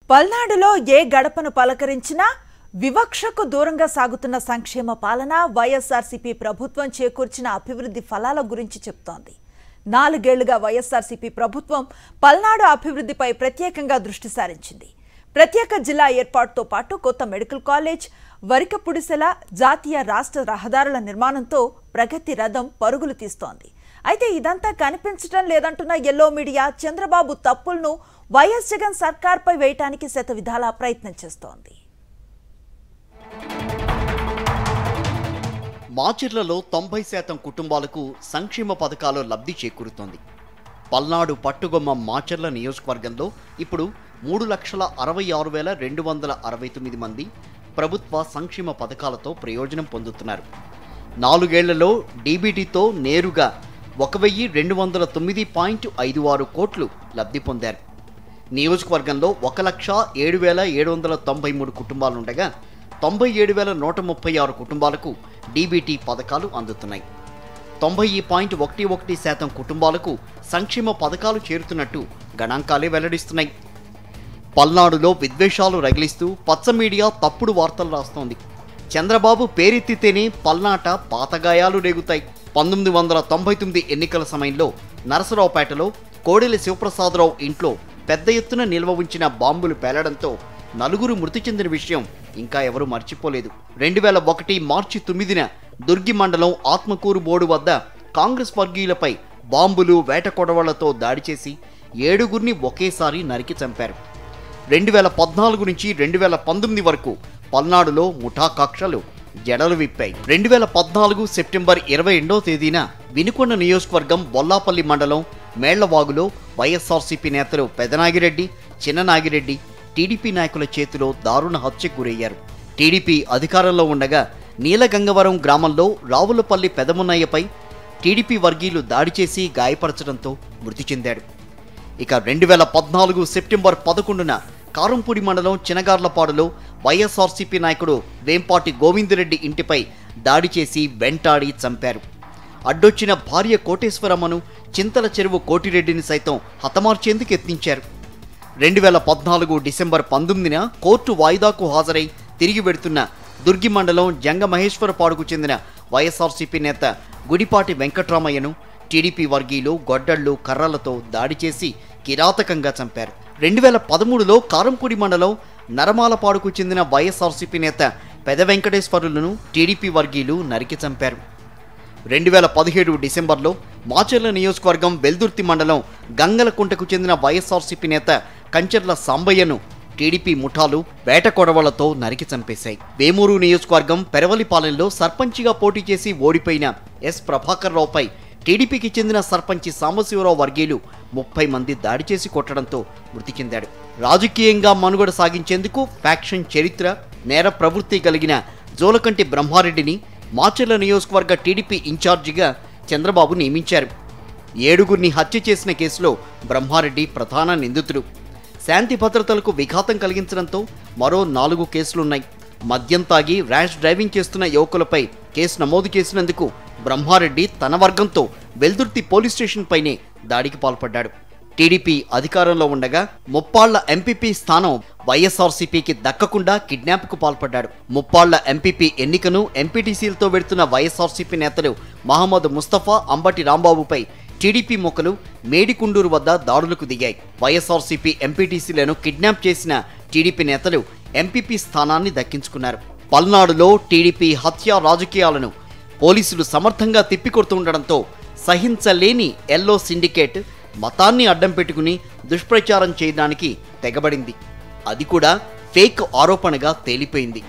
పల్నాడులో ఏ గడపను పలకరించినా వివక్షకు దూరంగా సాగుతున్న సంక్షేమ పాలన వైఎస్ఆర్సీపీ ప్రభుత్వం చేకూర్చిన అభివృద్ధి ఫలాల గురించి చెప్తోంది. 4 ఏళ్లుగా వైఎస్ఆర్సీపీ ప్రభుత్వం పల్నాడు అభివృద్ధిపై ప్రత్యేకంగా దృష్టి సారించింది. ప్రత్యేక జిల్లా ఏర్పాటుతో పాటు కొత్త మెడికల్ కాలేజ్, వరికపుడిసెల, జాతీయ రాష్ట్ర రహదారుల నిర్మాణంతో ప్రగతి రథం పరుగులు తీస్తోంది. అయితే ఇదంతా కనిపించడం లేదంటున్న ఎల్లో మీడియా చంద్రబాబు తప్పులను వైఎస్ జగన్ సర్కార్పై వేయటానికి శతవిధాలా ప్రయత్నం చేస్తోంది. మాచర్లలో 90% కుటుంబాలకు సంక్షేమ పథకాలు లబ్ధి చేకూరుతోంది. పల్నాడు పట్టుగొమ్మ మాచర్ల నియోజకవర్గంలో ఇప్పుడు 3,66,269 మంది ప్రభుత్వ సంక్షేమ పథకాలతో ప్రయోజనం పొందుతున్నారు. 4 ఏళ్లలో డీబీటీతో నేరుగా 1,209.56 కోట్లు లబ్ధి పొందారు. నియోజకవర్గంలో 1,07,793 కుటుంబాలుండగా 97,136 కుటుంబాలకు డీబీటీ పథకాలు అందుతున్నాయి. 90.11% కుటుంబాలకు సంక్షేమ పథకాలు చేరుతున్నట్టు గణాంకాలే వెల్లడిస్తున్నాయి. పల్నాడులో విద్వేషాలు రగిలిస్తూ పచ్చ మీడియా తప్పుడు వార్తలు రాస్తోంది. చంద్రబాబు పేరెత్తితేనే పల్నాట పాతగాయాలు రేగుతాయి. 1999 ఎన్నికల సమయంలో నరసరావుపేటలో కోడెల శివప్రసాదరావు ఇంట్లో పెద్ద ఎత్తున నిల్వ ఉంచిన బాంబులు పేలడంతో 4 మృతి చెందిన విషయం ఇంకా ఎవరూ మర్చిపోలేదు. 2001 మార్చి 9న దుర్గి మండలం ఆత్మకూరు బోర్డు వద్ద కాంగ్రెస్ వర్గీయులపై బాంబులు, వేట కొడవళ్లతో దాడి చేసి 7గురిని ఒకేసారి నరికి చంపారు. 2014 నుంచి 2019 వరకు పల్నాడులో ముఠా కక్షలు జడలు విప్పాయి. 2014 సెప్టెంబర్ 22వ తేదీన వినుకొండ నియోజకవర్గం బొల్లాపల్లి మండలం మేళ్లవాగులో వైఎస్ఆర్సీపీ నేతలు పెదనాగిరెడ్డి, చిన్ననాగిరెడ్డి టీడీపీ నాయకుల చేతిలో దారుణ హత్యకు గురయ్యారు. టీడీపీ అధికారంలో ఉండగా నీలగంగవరం గ్రామంలో రావులపల్లి పెదమున్నయ్యపై టీడీపీ వర్గీయులు దాడి చేసి గాయపరచడంతో మృతి చెందాడు. ఇక 2014 సెప్టెంబర్ 11న కారంపూడి మండలం చినగార్లపాడులో వైఎస్ఆర్సీపీ నాయకుడు వేంపాటి గోవిందరెడ్డి ఇంటిపై దాడి చేసి వెంటాడి చంపారు. అడ్డొచ్చిన భార్య కోటేశ్వరమ్మను, చింతల చెరువు కోటిరెడ్డిని సైతం హతమార్చేందుకు యత్నించారు. 2014 డిసెంబర్ 19న కోర్టు వాయిదాకు హాజరై తిరిగి వెడుతున్న దుర్గి మండలం జంగమహేశ్వరపాడుకు చెందిన వైఎస్ఆర్సీపీ నేత గుడిపాటి వెంకట్రామయ్యను టీడీపీ వర్గీయులు గొడ్డళ్లు, కర్రలతో దాడి చేసి కిరాతకంగా చంపారు. 2013లో కారంపూడి మండలం నరమాలపాడుకు చెందిన వైఎస్ఆర్సీపీ నేత పెద వెంకటేశ్వరులను టీడీపీ వర్గీయులు నరికి చంపారు. 2017 డిసెంబర్లో మాచర్ల నియోజకవర్గం వెల్దుర్తి మండలం గంగలకుంటకు చెందిన వైఎస్ఆర్సీపీ నేత కంచర్ల సాంబయ్యను టీడీపీ ముఠాలు వేట కొడవళ్లతో నరికి చంపేశాయి. వేమూరు నియోజకవర్గం పెరవలిపాలెంలో సర్పంచిగా పోటీ చేసి ఓడిపోయిన ఎస్ ప్రభాకర్ రావుపై టీడీపీకి చెందిన సర్పంచి సాంబశివరావు వర్గీయులు 30 మంది దాడి చేసి కొట్టడంతో మృతి చెందాడు. రాజకీయంగా మనుగడ సాగించేందుకు ఫ్యాక్షన్ చరిత్ర, నేర ప్రవృత్తి కలిగిన జోలకంటి బ్రహ్మారెడ్డిని మాచర్ల నియోజకవర్గ టీడీపీ ఇన్ఛార్జిగా చంద్రబాబు నియమించారు. 7గురిని హత్య చేసిన కేసులో బ్రహ్మారెడ్డి ప్రధాన నిందితుడు. శాంతి భద్రతలకు విఘాతం కలిగించడంతో మరో 4 కేసులున్నాయి. మద్యం తాగి ర్యాష్ డ్రైవింగ్ చేస్తున్న యువకులపై కేసు నమోదు చేసినందుకు బ్రహ్మారెడ్డి తన వర్గంతో వెల్దుర్తి పోలీస్ స్టేషన్ పైనే దాడికి పాల్పడ్డాడు. టీడీపీ అధికారంలో ఉండగా ముప్పాళ్ల ఎంపీపీ స్థానం వైఎస్ఆర్సీపీకి దక్కకుండా కిడ్నాప్కు పాల్పడ్డాడు. ముప్పాళ్ల ఎంపీపీ ఎన్నికను ఎంపీటీసీలతో వెడుతున్న వైఎస్ఆర్సీపీ నేతలు మహమ్మద్ ముస్తఫా, అంబటి రాంబాబుపై టీడీపీ మొక్కలు మేడికుండూరు వద్ద దాడులకు దిగాయి. వైఎస్ఆర్సీపీ ఎంపీటీసీలను కిడ్నాప్ చేసిన టీడీపీ నేతలు ఎంపీపీ స్థానాన్ని దక్కించుకున్నారు. పల్నాడులో టీడీపీ హత్య రాజకీయాలను పోలీసులు సమర్థంగా తిప్పికొడుతుండడంతో సహించలేని ఎల్లో సిండికేట్ మతాన్ని అడ్డం పెట్టుకుని దుష్ప్రచారం చేయడానికి తెగబడింది. అది కూడా ఫేక్ ఆరోపణగా తేలిపోయింది.